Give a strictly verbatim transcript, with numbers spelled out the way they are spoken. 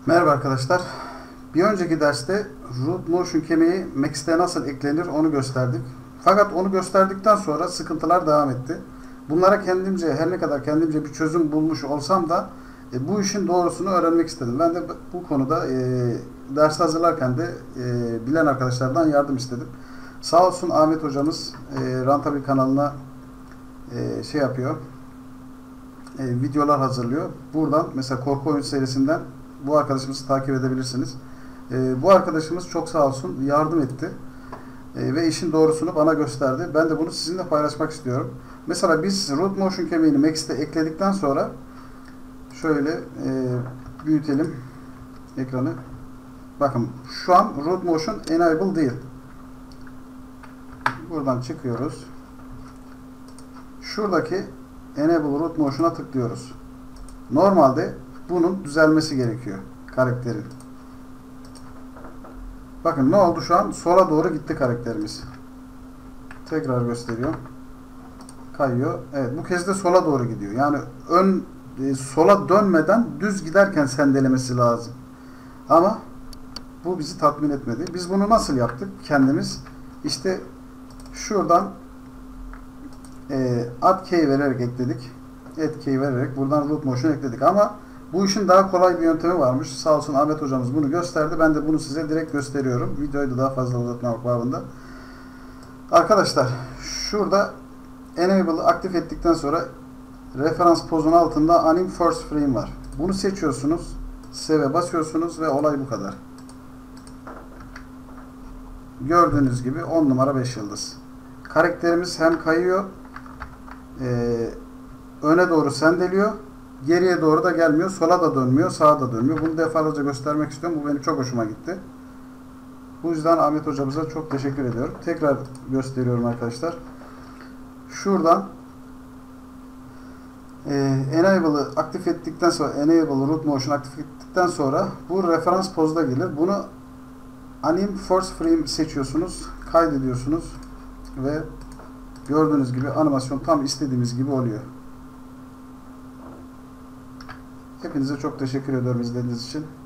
Merhaba arkadaşlar. Bir önceki derste root motion kemiği Max'te nasıl eklenir onu gösterdik. Fakat onu gösterdikten sonra sıkıntılar devam etti. Bunlara kendimce, her ne kadar kendimce bir çözüm bulmuş olsam da e, bu işin doğrusunu öğrenmek istedim. Ben de bu konuda e, ders hazırlarken de e, bilen arkadaşlardan yardım istedim. Sağ olsun Ahmet hocamız e, Rantabil kanalına e, şey yapıyor, e, videolar hazırlıyor. Buradan mesela korku oyun serisinden bu arkadaşımızı takip edebilirsiniz. E, bu arkadaşımız çok sağ olsun yardım etti. E, ve işin doğrusunu bana gösterdi. Ben de bunu sizinle paylaşmak istiyorum. Mesela biz root motion kemiğini Max'te ekledikten sonra şöyle e, büyütelim ekranı. Bakın şu an root motion enable değil. Buradan çıkıyoruz. Şuradaki enable root motion'a tıklıyoruz. Normalde bunun düzelmesi gerekiyor karakterin. Bakın ne oldu şu an? Sola doğru gitti karakterimiz. Tekrar gösteriyor. Kayıyor. Evet, bu kez de sola doğru gidiyor. Yani ön e, sola dönmeden düz giderken sendelemesi lazım. Ama bu bizi tatmin etmedi. Biz bunu nasıl yaptık? Kendimiz işte şuradan e, add key vererek ekledik. Add key vererek buradan root motion ekledik. Ama bu işin daha kolay bir yöntemi varmış. Sağ olsun Ahmet hocamız bunu gösterdi. Ben de bunu size direkt gösteriyorum. Videoyu da daha fazla uzatmamak babında. Arkadaşlar şurada Enable'ı aktif ettikten sonra referans pozun altında Anim First Frame var. Bunu seçiyorsunuz. Save'e basıyorsunuz ve olay bu kadar. Gördüğünüz gibi on numara beş yıldız. Karakterimiz hem kayıyor, e, öne doğru sendeliyor, geriye doğru da gelmiyor, sola da dönmüyor, sağa da dönmüyor. Bunu defalarca göstermek istiyorum. Bu benim çok hoşuma gitti. Bu yüzden Ahmet hocamıza çok teşekkür ediyorum. Tekrar gösteriyorum arkadaşlar. Şuradan e, Enable'ı aktif ettikten sonra, Enable Root Motion aktif ettikten sonra bu referans pozda gelir. Bunu Anim First Frame seçiyorsunuz, kaydediyorsunuz ve gördüğünüz gibi animasyon tam istediğimiz gibi oluyor. Hepinize çok teşekkür ediyorum izlediğiniz için.